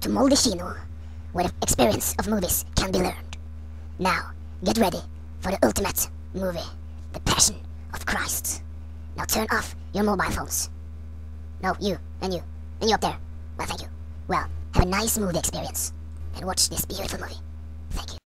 to Molde Kino, where the experience of movies can be learned. Now, get ready for the ultimate movie, The Passion of Christ. Now turn off your mobile phones. No, you, and you up there. Well, thank you. Well, have a nice movie experience, and watch this beautiful movie. Thank you.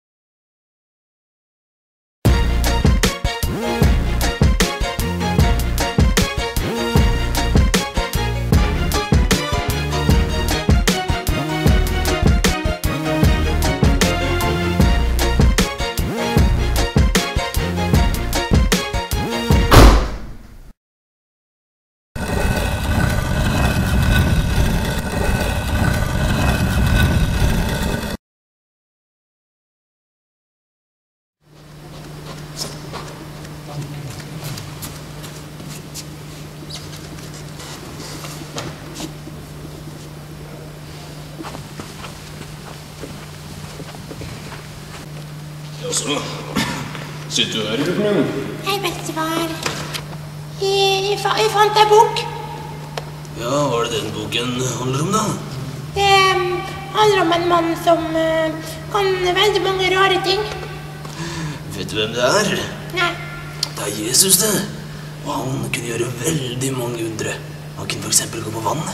Jaså, sitter du her, eller noe? Hei, bestefar. Jeg fant en bok. Ja, hva er det den boken handler om, da? Det handler om en mann som kan veldig mange rare ting. Vet du hvem det er? Nei. Det er Jesus, det. Og han kunne gjøre veldig mange undre. Han kunne for eksempel gå på vann.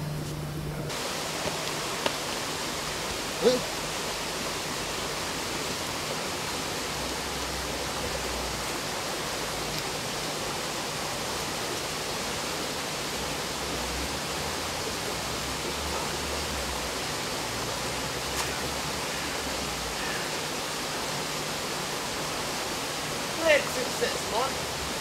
Helt suksess, mann.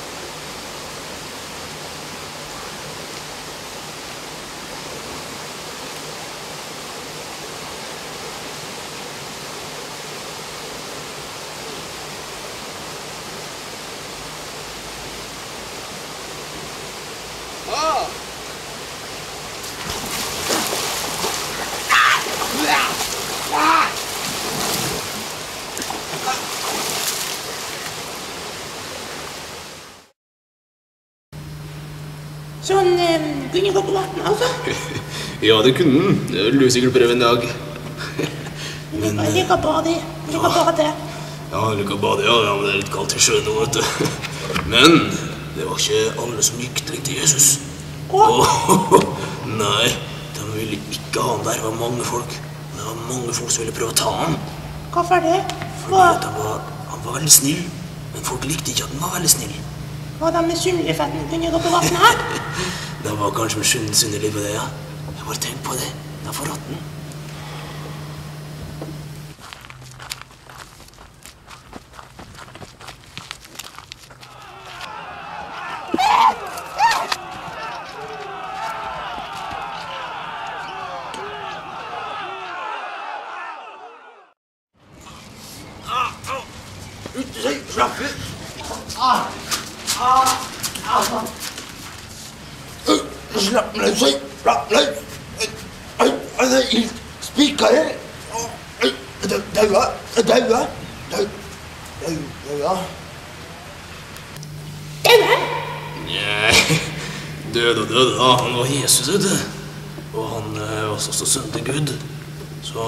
Så han kunne gå på vann, altså. Ja, det kunne han. Det vil du sikkert prøve en dag. Jeg liker å bade. Jeg liker bare det. Ja, jeg liker å bade, ja, men det er litt kaldt i sjøen nå, vet du. Men det var ikke alle som gikk til Jesus. Nei, de ville ikke ha han der. Det var mange folk. Det var mange folk som ville prøve å ta han. Hvorfor det? Fordi at han var veldig snill. Men folk likte ikke at han var veldig snill. Var de misunnelige for at han kunne gå på vann her? Det var kanskje misunnelige på det, ja. Jeg bare tenk på det. Da får rotten. Ute seg, slapp ut. Slapp løs seg, slapp løs. Det er helt spikere. Daua. Daua? Nei, død og død, da. Han var Jesus, vet du. Og han var også sønn til Gud. Så,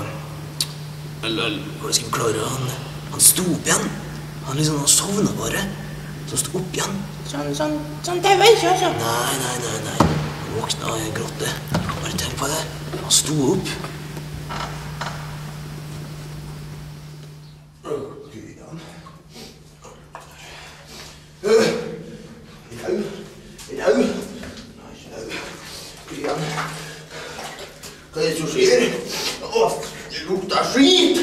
hva skal vi klare? Han sto opp igjen. Han sovnet bare. Så sto opp igjen. Sånn daua ikke, altså. Nei. Han våkna i en grotte. Bare tenk på det. Han sto opp. Hva er det som skjer? Det lukter skit!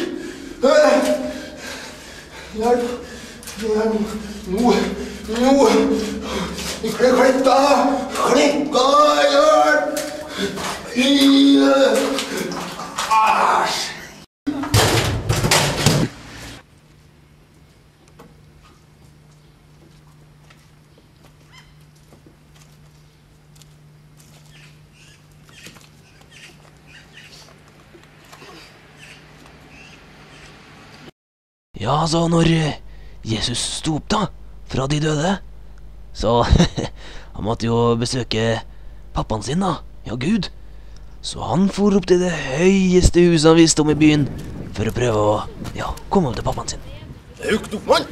Hjelp! Nå! Klekka! Hjelp! Æsj! Ja, så når Jesus sto opp da, fra de døde, så han måtte jo besøke pappaen sin da, ja Gud. så han for opp til det høyeste huset han visste om i byen, for å prøve å, ja, komme opp til pappaen sin. Høyt opp, mann!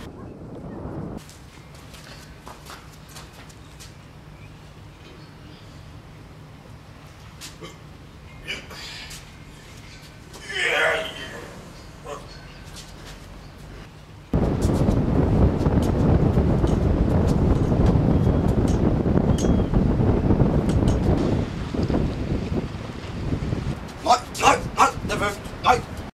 Nei, det er først. Nei.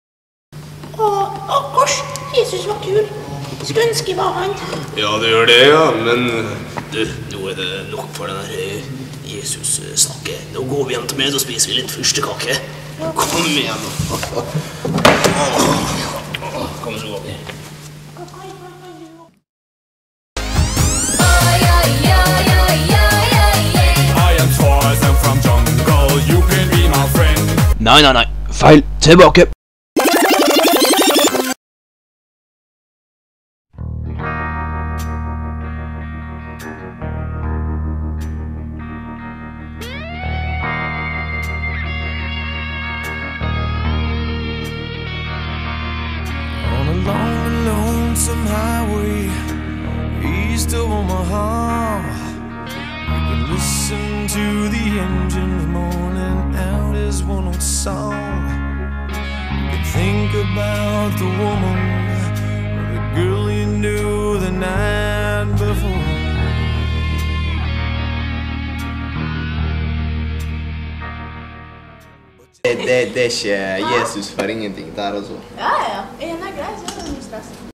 Akkors, Jesus var kul. Skulle ønske jeg var han. Ja, det gjør det, ja, men du, nå er det nok for den her Jesus-snakke. Nå går vi hjem til meg og spiser vi litt fyrstekake. Kom igjen. Kom så går vi. Nei, feil, tilbake. On a long and lonesome highway east of Omaha, you can listen to the engines moaning out his one old song. You can think about the woman or the girl you knew the night before. Det er ikke Jesus for ingenting der, altså. Ja. En er grei, så er det mye stress.